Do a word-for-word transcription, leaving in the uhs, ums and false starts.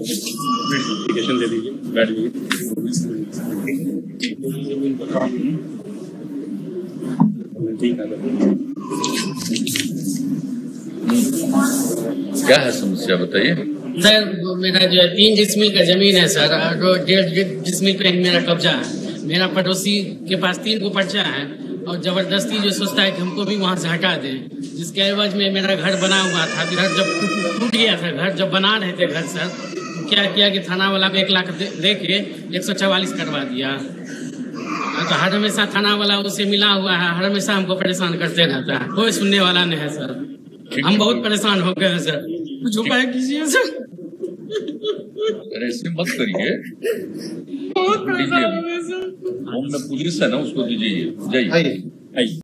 Application दे दीजिए, बैठ जाइए। क्या है समस्या बताइए। सर मेरा जो है तीन जिस्मिल का जमीन है सर, और डेढ़ जिस्मिल पे मेरा कब्जा है। मेरा पड़ोसी के पास तीन को पर्चा है और जबरदस्ती जो सोचता है कि हमको भी वहाँ से हटा दें, जिसके एवज में मेरा घर बना हुआ था। घर जब टूट गया था, घर जब बना रहे थे घर सर, क्या किया कि थाना वाला को एक लाख दे, दे के एक सौ चवालीस करवा दिया। तो हर हमेशा थाना वाला उससे मिला हुआ है, हर हमेशा हमको परेशान करते रहता है, कोई सुनने वाला नहीं है सर। हम बहुत परेशान हो गए हैं सर, कुछ उपाय कीजिए सर। अरे ऐसे मत करिए, बहुत परेशान हो गए सर। होम में पुलिस है ना, उसको दीजिए, जाइए।